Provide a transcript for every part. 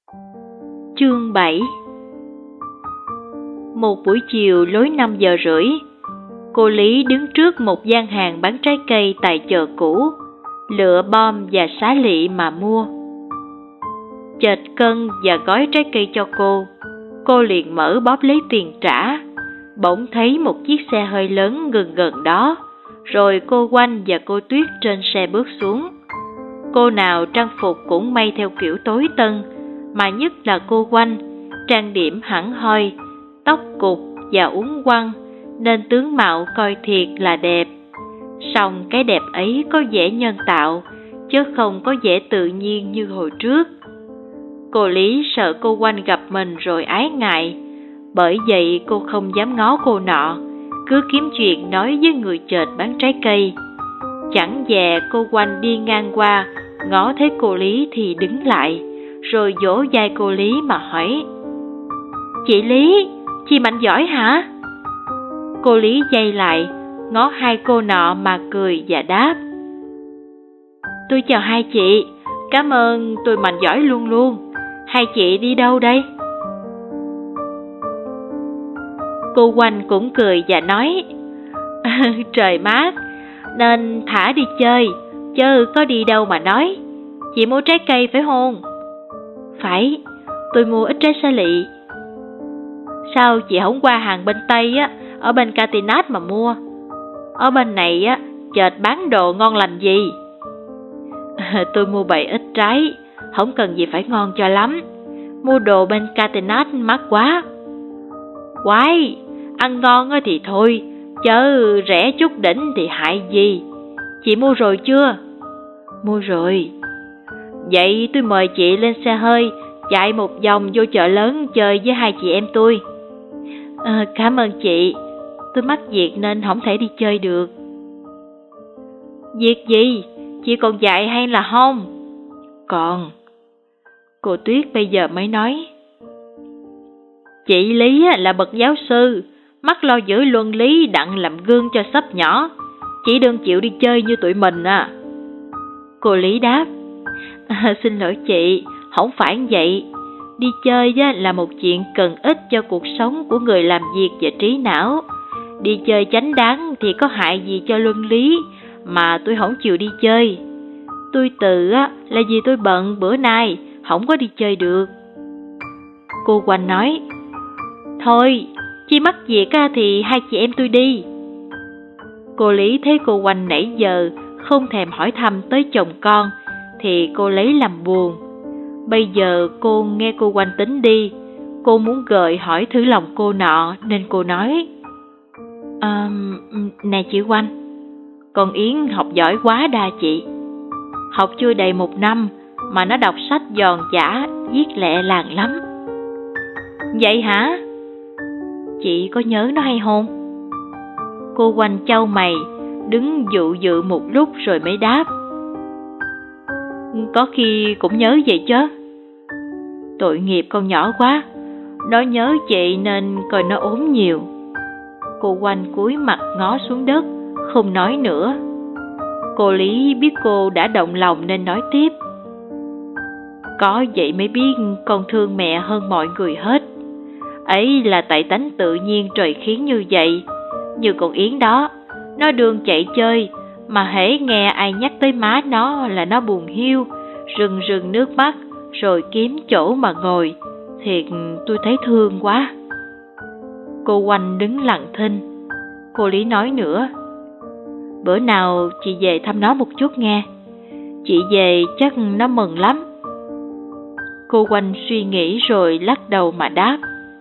Chương 7. Một buổi chiều lối 5 giờ rưỡi, cô Lý đứng trước một gian hàng bán trái cây tại chợ cũ, lựa bom và xá lị mà mua. Chệch cân và gói trái cây cho cô liền mở bóp lấy tiền trả. Bỗng thấy một chiếc xe hơi lớn gần đó, rồi cô Oanh và cô Tuyết trên xe bước xuống. Cô nào trang phục cũng may theo kiểu tối tân, mà nhất là cô Oanh, trang điểm hẳn hoi, tóc cụt và uốn quăng, nên tướng mạo coi thiệt là đẹp. Song cái đẹp ấy có vẻ nhân tạo, chứ không có vẻ tự nhiên như hồi trước. Cô Lý sợ cô Oanh gặp mình rồi ái ngại, bởi vậy cô không dám ngó cô nọ, cứ kiếm chuyện nói với người chợt bán trái cây. Chẳng dè cô Oanh đi ngang qua, ngó thấy cô Lý thì đứng lại, rồi vỗ vai cô Lý mà hỏi: "Chị Lý, chị Mạnh giỏi hả?" Cô Lý giây lại, ngó hai cô nọ mà cười và đáp: "Tôi chào hai chị, cảm ơn, tôi Mạnh giỏi luôn luôn. Hai chị đi đâu đây?" Cô Oanh cũng cười và nói: "Trời mát, nên thả đi chơi, chứ có đi đâu mà nói. Chị mua trái cây phải không?" "Phải, tôi mua ít trái xá lị." "Sao chị không qua hàng bên Tây á, ở bên Catinat mà mua? Ở bên này á, chợt bán đồ ngon lành gì." "Tôi mua bày ít trái, không cần gì phải ngon cho lắm. Mua đồ bên Catinat mắc quá." "Quái, ăn ngon thì thôi, chớ rẻ chút đỉnh thì hại gì. Chị mua rồi chưa?" "Mua rồi." "Vậy tôi mời chị lên xe hơi, chạy một vòng vô chợ lớn chơi với hai chị em tôi." Cảm ơn chị, tôi mắc việc nên không thể đi chơi được." "Việc gì? Chị còn dạy hay là không?" "Còn." Cô Tuyết bây giờ mới nói: "Chị Lý là bậc giáo sư, mắc lo giữ luân lý đặng làm gương cho sắp nhỏ. Chị đừng chịu đi chơi như tụi mình à." Cô Lý đáp: "Xin lỗi chị, không phải vậy. Đi chơi là một chuyện cần ích cho cuộc sống của người làm việc và trí não. Đi chơi chánh đáng thì có hại gì cho luân lý mà tôi không chịu đi chơi. Tôi tự là vì tôi bận bữa nay không có đi chơi được." Cô Oanh nói: "Thôi, chi mắc việc thì hai chị em tôi đi." Cô Lý thấy cô Oanh nãy giờ không thèm hỏi thăm tới chồng con thì cô lấy làm buồn. Bây giờ cô nghe cô Oanh tính đi, cô muốn gợi hỏi thử lòng cô nọ, nên cô nói: Nè chị Oanh, con Yến học giỏi quá đa chị. Học chưa đầy 1 năm mà nó đọc sách giòn giã, viết lẹ làng lắm." "Vậy hả? Chị có nhớ nó hay không?" Cô Oanh chau mày, đứng dụ dự một lúc rồi mới đáp: "Có khi cũng nhớ vậy chứ." "Tội nghiệp con nhỏ quá, nó nhớ chị nên coi nó ốm nhiều." Cô Oanh cúi mặt ngó xuống đất, không nói nữa. Cô Lý biết cô đã động lòng nên nói tiếp: "Có vậy mới biết con thương mẹ hơn mọi người hết. Ấy là tại tánh tự nhiên trời khiến như vậy. Như con Yến đó, nó đương chạy chơi, mà hễ nghe ai nhắc tới má nó là nó buồn hiu, rưng rưng nước mắt, rồi kiếm chỗ mà ngồi. Thiệt tôi thấy thương quá." Cô Oanh đứng lặng thinh. Cô Lý nói nữa: "Bữa nào chị về thăm nó một chút nghe. Chị về chắc nó mừng lắm." Cô Oanh suy nghĩ rồi lắc đầu mà đáp: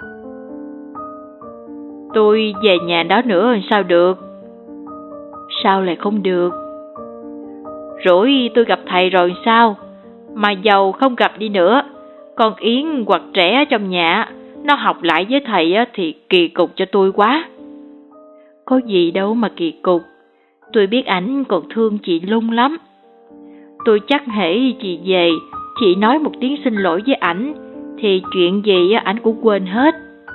"Tôi về nhà đó nữa sao được?" "Sao lại không được?" "Rủi tôi gặp thầy rồi sao? Mà dầu không gặp đi nữa, con Yến hoặc trẻ trong nhà, nó học lại với thầy thì kỳ cục cho tôi quá." "Có gì đâu mà kỳ cục. Tôi biết ảnh còn thương chị Lung lắm. Tôi chắc hễ chị về, chị nói một tiếng xin lỗi với ảnh, thì chuyện gì ảnh cũng quên hết."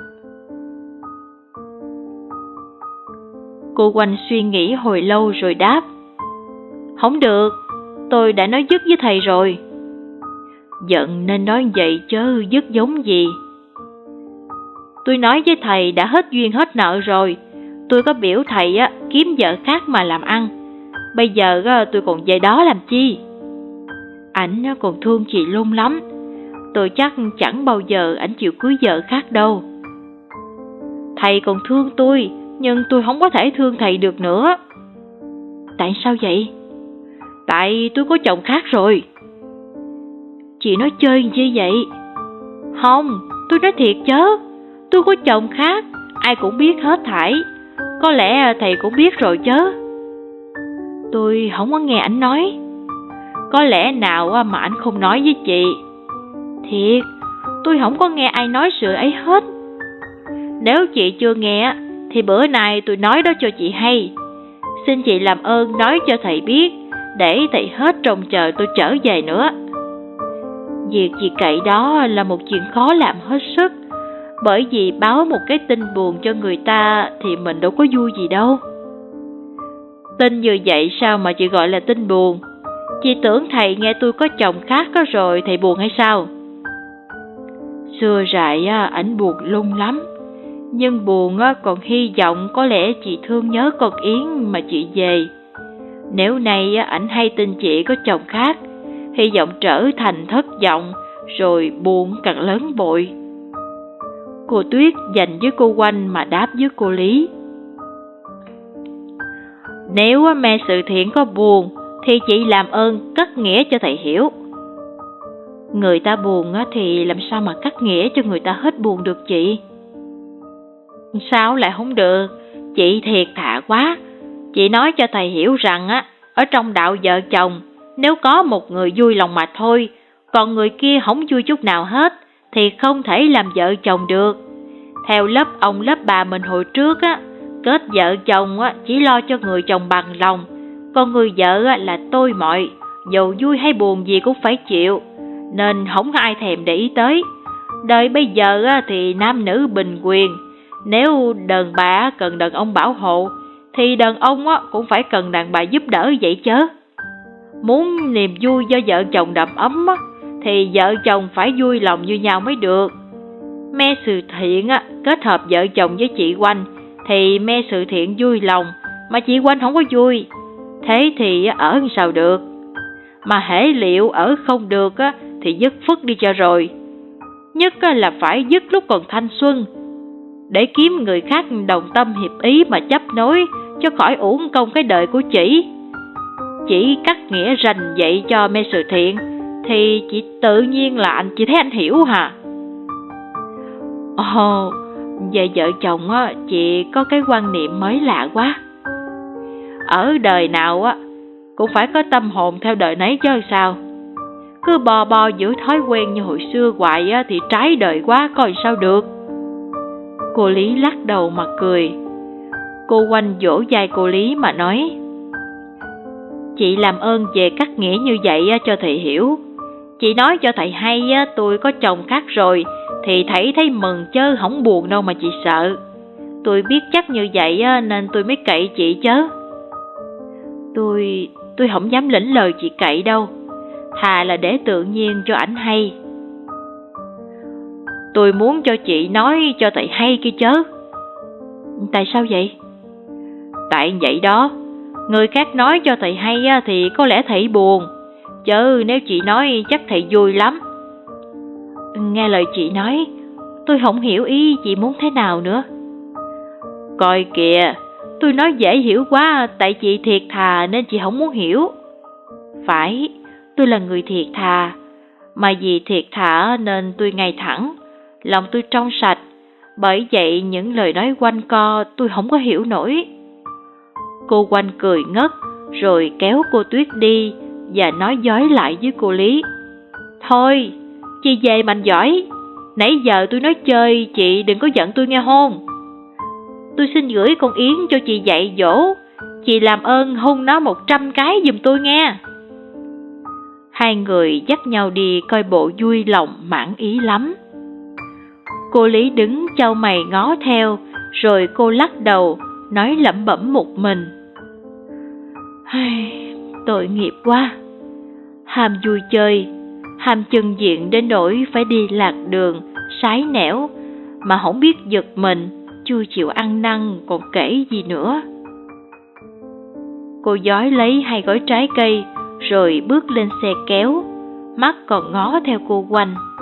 Cô Oanh suy nghĩ hồi lâu rồi đáp: "Không được, tôi đã nói dứt với thầy rồi." Giận nên nói vậy chứ dứt giống gì. Tôi nói với thầy đã hết duyên hết nợ rồi. Tôi có biểu thầy kiếm vợ khác mà làm ăn. Bây giờ tôi còn về đó làm chi? Ảnh còn thương chị Lung lắm. Tôi chắc chẳng bao giờ ảnh chịu cưới vợ khác đâu. Thầy còn thương tôi, nhưng tôi không có thể thương thầy được nữa. Tại sao vậy? Tại tôi có chồng khác rồi. Chị nói chơi chi vậy? Không, tôi nói thiệt chớ. Tôi có chồng khác, ai cũng biết hết thảy. Có lẽ thầy cũng biết rồi chớ. Tôi không có nghe ảnh nói. Có lẽ nào mà ảnh không nói với chị? Thiệt, tôi không có nghe ai nói sự ấy hết. Nếu chị chưa nghe thì bữa nay tôi nói đó cho chị hay. Xin chị làm ơn nói cho thầy biết, để thầy hết trông chờ tôi trở về nữa. Việc chị cậy đó là một chuyện khó làm hết sức. Bởi vì báo một cái tin buồn cho người ta thì mình đâu có vui gì đâu. Tin như vậy sao mà chị gọi là tin buồn? Chị tưởng thầy nghe tôi có chồng khác có rồi thầy buồn hay sao? Xưa rại ảnh buồn Lung lắm. Nhưng buồn còn hy vọng có lẽ chị thương nhớ con Yến mà chị về. Nếu nay ảnh hay tin chị có chồng khác, hy vọng trở thành thất vọng, rồi buồn càng lớn bội. Cô Tuyết dành với cô Oanh mà đáp với cô Lý. Nếu mẹ Sự Thiện có buồn thì chị làm ơn cắt nghĩa cho thầy hiểu. Người ta buồn thì làm sao mà cắt nghĩa cho người ta hết buồn được chị? Sao lại không được? Chị thiệt thà quá. Chị nói cho thầy hiểu rằng ở trong đạo vợ chồng, nếu có một người vui lòng mà thôi, còn người kia không vui chút nào hết, thì không thể làm vợ chồng được. Theo lớp ông lớp bà mình hồi trước kết vợ chồng chỉ lo cho người chồng bằng lòng, còn người vợ là tôi mọi, dù vui hay buồn gì cũng phải chịu, nên không có ai thèm để ý tới. Đời bây giờ thì nam nữ bình quyền. Nếu đàn bà cần đàn ông bảo hộ, thì đàn ông cũng phải cần đàn bà giúp đỡ vậy chớ. Muốn niềm vui do vợ chồng đầm ấm thì vợ chồng phải vui lòng như nhau mới được. Me Sự Thiện kết hợp vợ chồng với chị Oanh, thì Me Sự Thiện vui lòng, mà chị Oanh không có vui. Thế thì ở sao được? Mà hễ liệu ở không được thì dứt phức đi cho rồi. Nhất là phải dứt lúc còn thanh xuân, để kiếm người khác đồng tâm hiệp ý mà chấp nối, cho khỏi uổng công cái đời của chị. Chỉ cắt nghĩa rành vậy cho Me Sự Thiện thì chị tự nhiên là chị thấy anh hiểu hả? Ồ, về vợ chồng chị có cái quan niệm mới lạ quá. Ở đời nào cũng phải có tâm hồn theo đời nấy chứ sao. Cứ bò bò giữ thói quen như hồi xưa hoài thì trái đời quá coi sao được. Cô Lý lắc đầu mà cười. Cô Oanh vỗ vai cô Lý mà nói: Chị làm ơn về cắt nghĩa như vậy cho thầy hiểu. Chị nói cho thầy hay tôi có chồng khác rồi, thì thầy thấy mừng chứ không buồn đâu mà chị sợ. Tôi biết chắc như vậy nên tôi mới cậy chị chứ. Tôi không dám lĩnh lời chị cậy đâu. Thà là để tự nhiên cho ảnh hay. Tôi muốn cho chị nói cho thầy hay kia chớ. Tại sao vậy? Tại vậy đó. Người khác nói cho thầy hay thì có lẽ thầy buồn, chứ nếu chị nói chắc thầy vui lắm. Nghe lời chị nói, tôi không hiểu ý chị muốn thế nào nữa. Coi kìa, tôi nói dễ hiểu quá, tại chị thiệt thà nên chị không muốn hiểu. Phải, tôi là người thiệt thà, mà vì thiệt thà nên tôi ngay thẳng, lòng tôi trong sạch. Bởi vậy những lời nói quanh co tôi không có hiểu nổi. Cô Oanh cười ngất, rồi kéo cô Tuyết đi và nói dối lại với cô Lý: Thôi, chị về mạnh giỏi. Nãy giờ tôi nói chơi, chị đừng có giận tôi nghe hôn. Tôi xin gửi con Yến cho chị dạy dỗ. Chị làm ơn hôn nó 100 cái giùm tôi nghe. Hai người dắt nhau đi coi bộ vui lòng mãn ý lắm. Cô Lý đứng chau mày ngó theo, rồi cô lắc đầu, nói lẩm bẩm một mình: Tội nghiệp quá. Ham vui chơi, ham chân diện đến nỗi phải đi lạc đường, sái nẻo, mà không biết giật mình, chưa chịu ăn năn còn kể gì nữa. Cô dói lấy 2 gói trái cây rồi bước lên xe kéo, mắt còn ngó theo cô quanh.